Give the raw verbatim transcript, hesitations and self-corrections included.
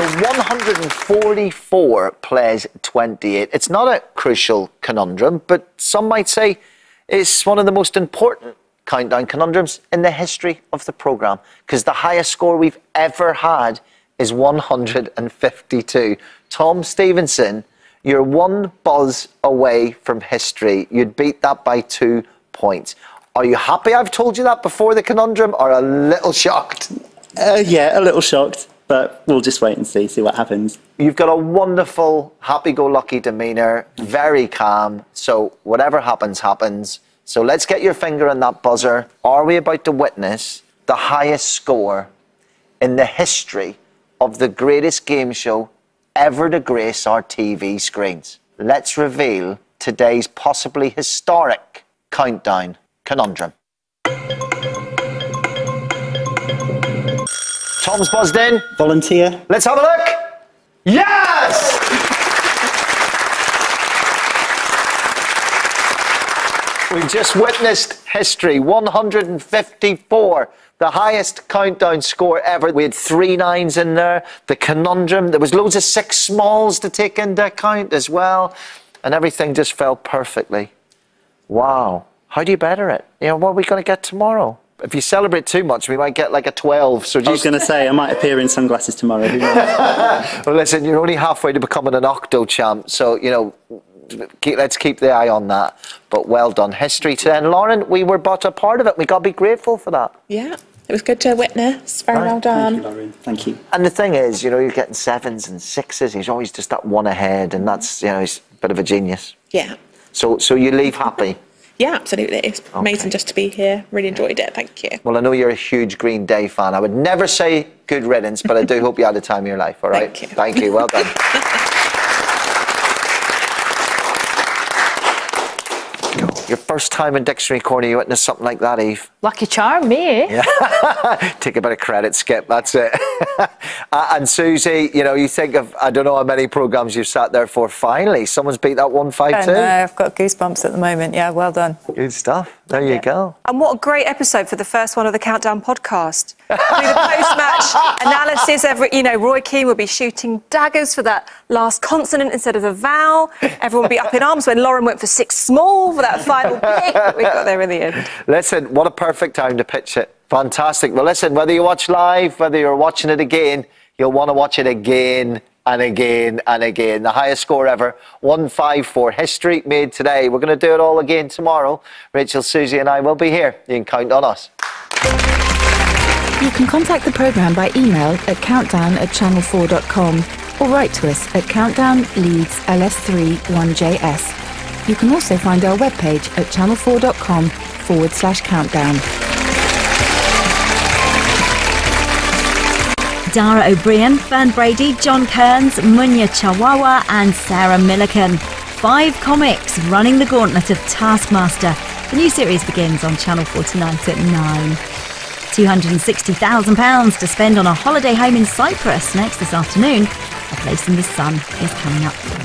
one hundred forty-four plays twenty-eight. It's not a crucial conundrum, but some might say it's one of the most important countdown conundrums in the history of the programme, because the highest score we've ever had is one hundred fifty-two. Tom Stevenson, you're one buzz away from history. You'd beat that by two points. Are you happy I've told you that before the conundrum, or a little shocked? Uh, yeah, a little shocked, but we'll just wait and see, see what happens. You've got a wonderful, happy-go-lucky demeanour, very calm, so whatever happens, happens. So let's get your finger on that buzzer. Are we about to witness the highest score in the history of the greatest game show ever to grace our T V screens? Let's reveal today's possibly historic countdown conundrum. Tom's buzzed in. Volunteer. Let's have a look. Yes! We just witnessed history. one hundred fifty-four, the highest countdown score ever. We had three nines in there. The conundrum, there was loads of six smalls to take into account as well. And everything just fell perfectly. Wow. How do you better it? You know, what are we going to get tomorrow? If you celebrate too much, we might get like a twelve. So just... I was going to say, I might appear in sunglasses tomorrow. Who knows? Well, listen, you're only halfway to becoming an octo champ. So, you know, keep, let's keep the eye on that. But well done. History today. And Lauren, we were but a part of it. We got to be grateful for that. Yeah, it was good to witness. Very right. well done. Thank you, Lauren. Thank you. And the thing is, you know, you're getting sevens and sixes. He's always just that one ahead. And that's, you know, he's a bit of a genius. Yeah. So, so you leave happy? Yeah, absolutely. It's okay. Amazing just to be here. Really enjoyed it. Thank you. Well, I know you're a huge Green Day fan. I would never say good riddance, but I do hope you had the time of your life, all right? Thank you. Thank you. Well done. Your first time in Dictionary Corner, you witnessed something like that, Eve. Lucky charm, me. Yeah. Take a bit of credit, Skip, that's it. uh, and Susie, you know, you think of, I don't know how many programmes you've sat there for. Finally, someone's beat that one five two. I know, I've got goosebumps at the moment. Yeah, well done. Good stuff. There you go. And what a great episode for the first one of the Countdown podcast. Do the post-match analysis. Every, you know, Roy Keane will be shooting daggers for that last consonant instead of a vowel. Everyone will be up in arms when Lauren went for six small for that final pick. But we got there in the end. Listen, what a perfect time to pitch it. Fantastic. Well, listen, whether you watch live, whether you're watching it again, you'll want to watch it again and again and again. The highest score ever, one five four. History made today. We're going to do it all again tomorrow. Rachel, Susie and I will be here. You can count on us. You can contact the programme by email at countdown at channel four dot com or write to us at Countdown Leeds L S three one J S. You can also find our webpage at channel four dot com forward slash countdown. Dara O'Brien, Fern Brady, John Kearns, Munya Chawawa and Sarah Milliken. Five comics running the gauntlet of Taskmaster. The new series begins on Channel four tonight at nine. two hundred sixty thousand pounds to spend on a holiday home in Cyprus next this afternoon. A Place in the Sun is coming up.